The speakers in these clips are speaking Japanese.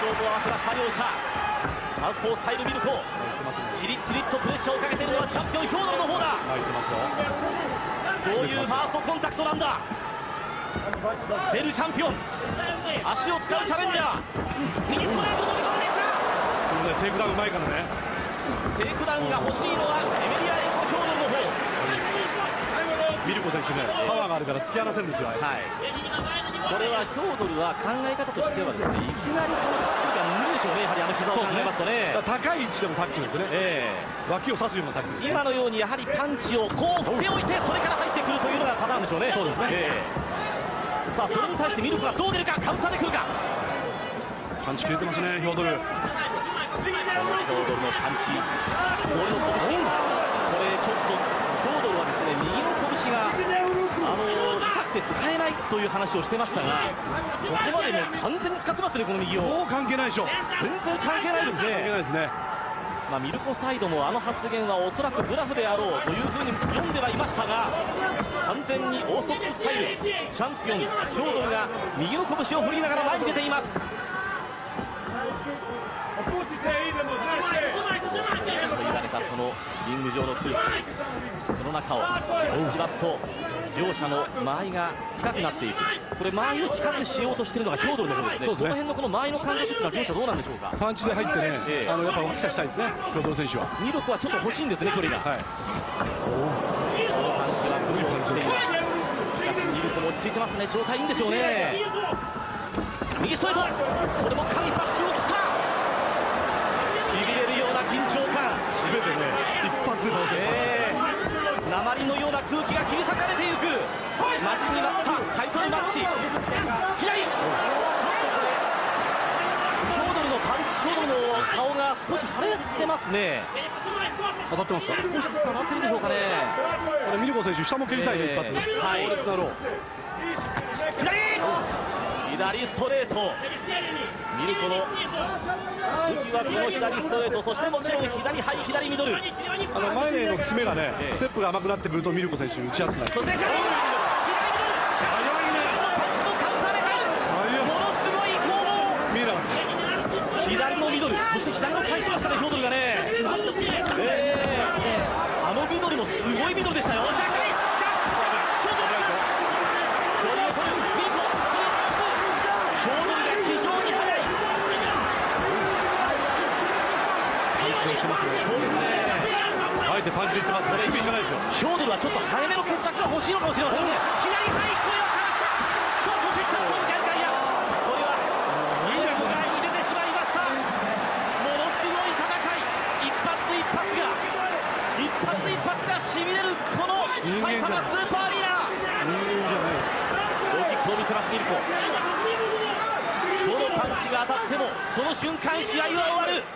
勝負を合わせました両者。サウスポースタイルミルコ、じりじりとプレッシャーをかけているのはチャンピオンヒョードルの方だ。どういうファーストコンタクトなんだ。ベルチャンピオン、足を使うチャレンジャー、右ストレート飛び込んできた。 テイクダウンうまいからね。 テイクダウンが欲しいのはエメリア・エンコ・ヒョードルの方。 ミルコ選手ね、パワーがあるから突き放せるんですよ。 はい、これはヒョードルは考え方としてはですね、いきなりこのタックルが無理でしょうね。やはりあの膝を考えますとね、 高い位置でもタックルですよね。脇を刺すようなタックルですね。 今のようにやはりパンチをこう振っておいてそれから入ってくるというのがパターンでしょうね。 そうですね。 さあそれに対してミルコがどう出るか、カウンターでくるか。 パンチ切れてますね、ヒョードル。 このヒョードルのパンチ、氷の拳、これちょっとヒョードルはですね、右の拳が痛くて使えないという話をしてましたが、ここまでもう完全に使ってますね、この右を。 もう関係ないでしょ。 全然関係ないですね。 関係ないですね。 まあ、ミルコサイドもあの発言はおそらくブラフであろうというふうに読んではいましたが、完全にオーソドックススタイル、チャンピオンヒョードルが右の拳を振りながら前に出ています。乱れたそのリング上の空気、その中をじわっと両者の間合いが近くなっていく。これ間合いを近くしようとしているのがヒョードルの方ですね。この辺のこの間合いの感覚っていうのは両者どうなんでしょうか。 パンチで入ってね、やっぱ脇差したいですね、ヒョードル選手は。 ミルコはちょっと欲しいんですね、距離が。このパンチは無理をしています。しかしミルコも落ち着いてますね。状態いいんでしょうね。右ストレート、これも間一髪空を切った。しびれるような緊張感、 全てね一発で鉛のような空気が切り裂かれていく待ちに待ったタイトルマッチ。左、ちょっとこれヒョードルのパンチ、ヒョードルの顔が少し腫れてますね。 当たってますか。 少しずつ当たってるでしょうかね。 これミルコ選手下も蹴りたいね、一発。強烈なロー。 左ストレート、ミルコの武器はこの左ストレート、そしてもちろん左ハイ、左ミドル。 前への詰めがね、ステップが甘くなってくるとミルコ選手打ちやすくなる。 そして左ミドル、早いね。このパンチもカウンターで返す。ものすごい攻防。 見えなかった。 左のミドル、そして左の返しましたね、ヒョードルがね。あのミドルもすごいミドルでしたよ。 してますね。そうですね。あえてパンチでいってます。これ意味じゃないですよ。 ヒョードルはちょっと早めの決着が欲しいのかもしれませんね。左ハイ、これをかわした。さあそしてチャンスの逆回や。これはミルコが前に出てしまいました。ものすごい戦い。一発一発がしびれるこの埼玉スーパーアリーナ。 人間じゃないです。 ローキックを見せますミルコ。どのパンチが当たってもその瞬間試合は終わる。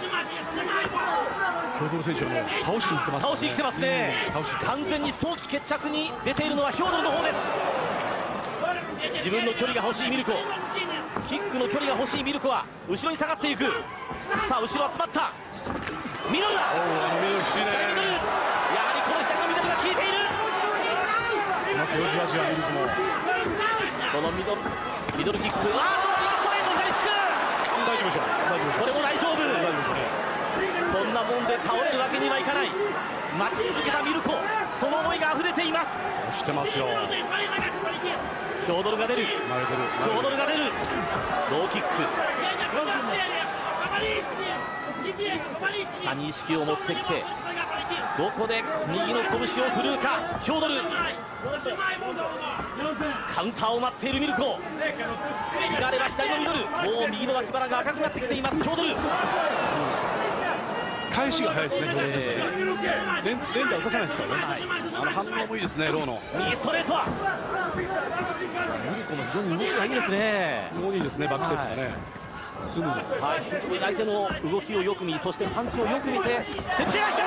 ヒョードル選手はもう倒しにいってます、ね、 倒しに来てますね。完全に早期決着に出ているのはヒョードルの方です。自分の距離が欲しいミルコ、キックの距離が欲しいミルコは後ろに下がっていく。さあ後ろ集まったミドルだ。 ミドルきついね。 ミドル、やはりこの左のミドルが効いている。 じわじわミルコもこのミドルキック、右ストレート左フック。 大丈夫でしょう。 これも大丈夫。こんなもんで倒れるわけにはいかない。待ち続けたミルコ、その思いが溢れています。 押してますよ。 ヒョードルが出る。ヒョードルが出る。ローキック。下に意識を持ってきて、どこで右の拳を振るうかヒョードル。カウンターを待っているミルコ。隙があれば左のミドル。もう右の脇腹が赤くなってきていますヒョードル。 返しが早いですね。連打打たせないですからね。反応もいいですね。ローの右ストレートはミルコも非常に動きがいいですね。 動きいいですね。バックステップがね、スムーズです。 はい、非常に相手の動きをよく見、そしてパンチをよく見て、セプチェが左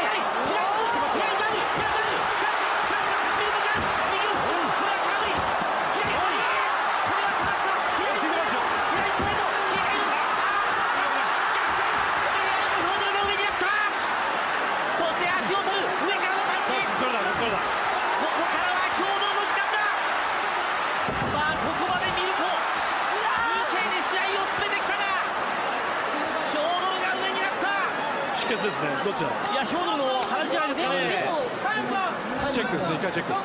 出血ですね。どっちだ。 いや、ヒョードルの話じゃないですかね。 チェックですね。一回チェック。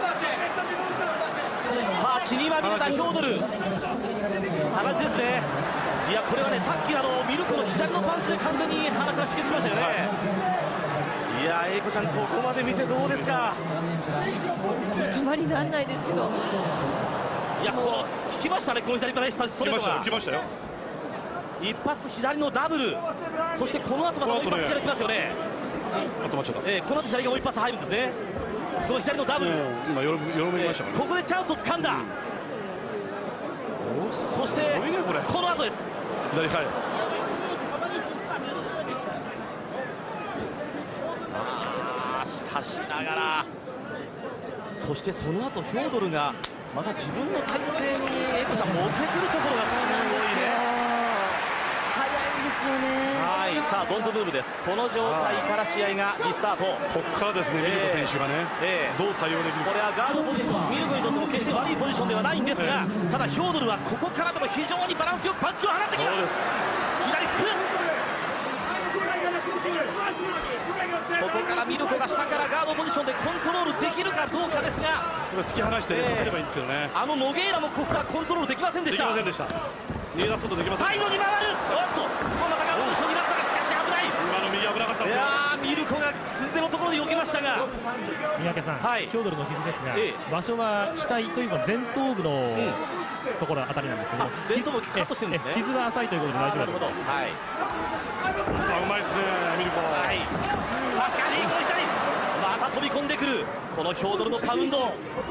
さあ血にまみれたヒョードル、話ですね。いや、これはね、さっきミルコの左のパンチで完全に鼻から止血しましたよね。いや、英子ちゃん、ここまで見てどうですか。 止まりなんないですけど。 いや、この効きましたね、この左からストレートが。 来ましたよ。 一発左のダブル、そしてこの後またもう一発左来ますよね。 止まっちゃった。 この後左がもう一発入るんですね。この左のダブル、 今よろめましたからね。 ここでチャンスを掴んだ。そしてこの後です。 左、はい。 しかしながら、そしてその後ヒョードルがまた自分の体勢にエコちゃん持ってくるところがすごいね。 早いんですよね。 はい、さあドントムーブです。この状態から試合がリスタート。 ここからですね、ミルコ選手がね、どう対応できるか。 これはガードポジション、ミルコにとっても決して悪いポジションではないんですが、ただヒョードルはここからでも非常にバランスよくパンチを放ってきます。左フック、ここからミルコが下からガードポジションでコントロールできるかどうかですが、 これ突き放して勝てればいいんですよね。 ノゲイラもここからコントロールできませんでした。 できませんでした。逃げ出すことできません。 サイドに回る。おっと、ここまたガードポジションになったが、しかし危ない。 今の右危なかったですよ。 いやー、ミルコが寸手のところで避けましたが、 三宅さん、 はい、 ヒョードルの傷ですが、場所は額というか前頭部のところあたりなんですけども、 前頭部カットしてるんですね。 傷が浅いということで大丈夫だと思います。 はい。 うまいですね、ミルコ。 はい。さあしかしこの左、また飛び込んでくるこのヒョードルのパウンド。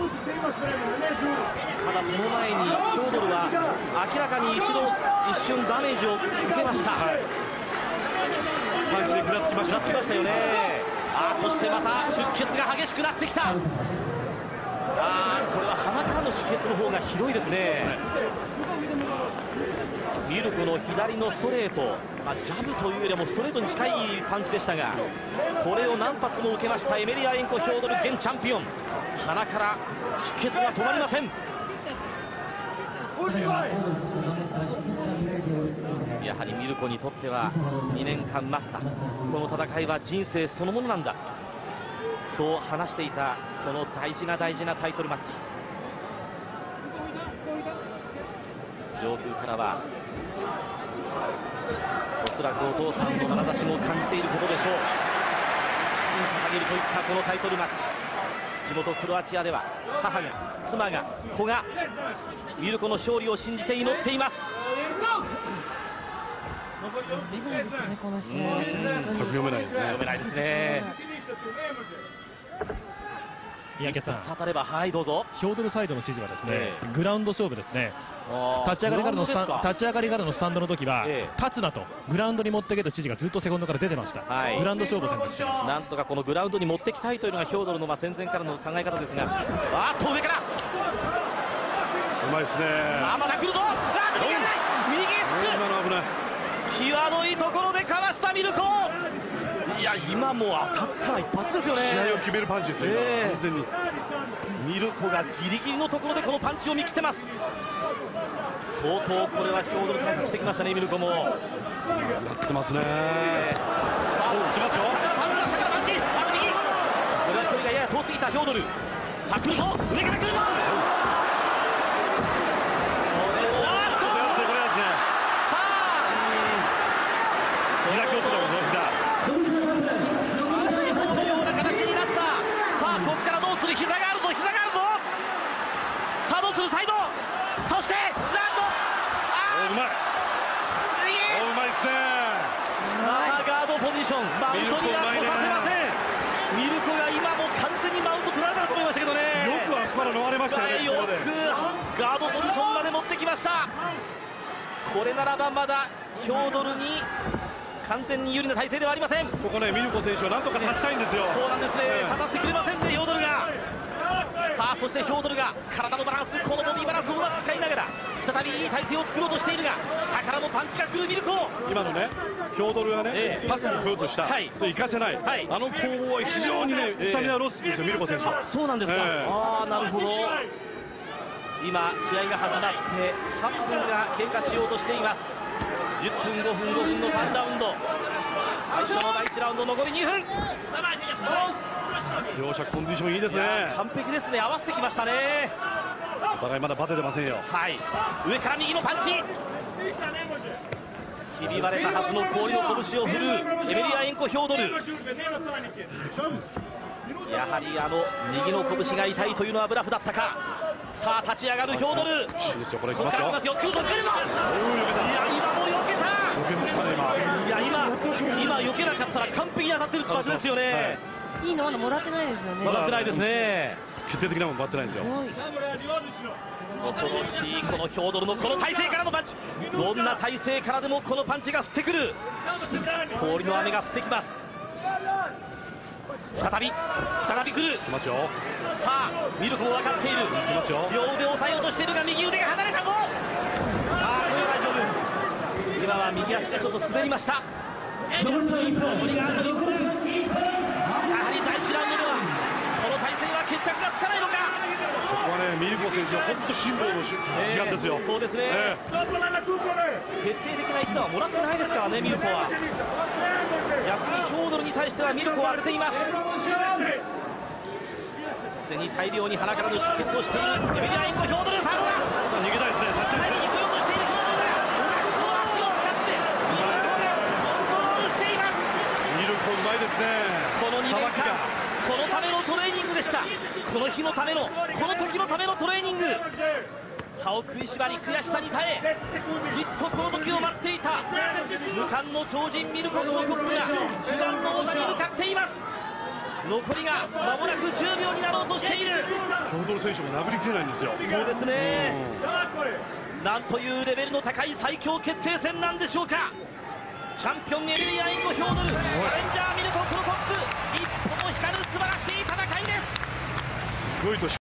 ただその前にヒョードルは明らかに一瞬ダメージを受けました。 パンチでぐらつきましたよね。そしてまた出血が激しくなってきた。これは鼻からの出血の方がひどいですね。ミルコの左のストレート、ジャブというよりもストレートに近いパンチでしたが、これを何発も受けましたエメリアエンコ・ヒョードル、現チャンピオン。鼻から出血が止まりません。やはりミルコにとっては2年間待ったこの戦いは人生そのものなんだ、そう話していたこの大事なタイトルマッチ。上空からはおそらくお父さんの眼差しも感じていることでしょう。捧げるといったこのタイトルマッチ、地元クロアチアでは母が、妻が、子がミルコの勝利を信じて祈っています。 読めないですね、この試合。本当に読めないですね。 読めないですね。 三宅さん、 当たれば、はいどうぞ。 ヒョードルサイドの指示はですね、グラウンド勝負ですね。立ち上がりからのスタンドの時は、立つなとグラウンドに持っていけと指示がずっとセコンドから出てました。グラウンド勝負を選択しています。 なんとかこのグラウンドに持っていきたいというのがヒョードルの戦前からの考え方ですが、上からうまいですね。 さあまだ来るぞ。右フック、 今の危ない。 際どいところでかわしたミルコ。いや今もう当たったら一発ですよね。 試合を決めるパンチですよ、完全に。 ミルコがギリギリのところでこのパンチを見切ってます。相当これはヒョードル対策してきましたね、ミルコも。 やってますね。 来ますよ。パンチ、右。これは距離がやや遠すぎたヒョードル。さあ来るぞ、上から来るぞ。マウントには来させません。ミルコが今も完全にマウント取られたと思いましたけどね。 よくあそこから逃れましたね。 よくガードポジションまで持ってきました。これならばまだヒョードルに完全に有利な体勢ではありません。 ここね、ミルコ選手はなんとか立ちたいんですよ。 そうなんですね、立たせてくれませんね、ヒョードルが。さあそしてヒョードルが体のバランス、このボディバランスをうまく使いながら再びいい体勢を作ろうとしているが、下からのパンチが来るミルコ。 今のね、ヒョードルがね、パスに来ようとした、それ生かせない、あの攻防は非常にね、スタミナロスですよ、ミルコ選手は。 そうなんですか。なるほど。今試合が始まって8分が経過しようとしています。10分、5分、5分の3ラウンド。 最初の第1ラウンド残り2分。 両者コンディションいいですね。 完璧ですね。合わせてきましたね。 お互いまだバテてませんよ。 はい、上から右のパンチ、ひび割れたはずの氷の拳を振るエメリアエンコ・ヒョードル。やはり右の拳が痛いというのはブラフだったか。さあ立ち上がるヒョードル、 いいですよ、これいきここますよ。 から来ますよ。来るぞ来るぞ。いや今も避けた。 避けましたね、 いや今避けなかったら完璧に当たってる場所ですよね。 いいのもらってないですよね。 もらってないですね。 決定的なものもらってないんですよ。 恐ろしいこのヒョードルのこの体勢からのパンチ。どんな体勢からでもこのパンチが降ってくる。氷の雨が降ってきます。再び来る。 きますよ。 さあミルコも分かっている。 きますよ。 両腕を押さえようとしているが右腕が離れたぞ。ああこれは大丈夫。今は右足がちょっと滑りました。残りがあと1分。やはり第1ラウンドではこの体勢は決着がつかないのか。 ここはね、ミルコ選手は本当辛抱の時間ですよ。 そうですね、決定的な一打はもらってないですからね、ミルコは。逆にヒョードルに対してはミルコは当てています。すでに大量に鼻からの出血をしているエメリアエンコ・ヒョードル。さあどうだ。 逃げたいですね。 最後に来ようとしているヒョードルだ。この足を使ってミルコがコントロールしています。 ミルコうまいですね。 この2年間このためのトレーニングでした。この日のためのこの時のためのトレーニング。歯を食いしばり悔しさに耐えじっとこの時を待っていた無冠の超人ミルコ・クロコップが悲願の王座に向かっています。残りが間もなく10秒になろうとしている。 ヒョードル選手も殴りきれないんですよ。 そうですね。なんというレベルの高い最強決定戦なんでしょうか。チャンピオンエメリアエンコ・ヒョードル、チャレンジャーミルコ・クロコップ、一歩も光る素晴らしい戦いです。 すごいと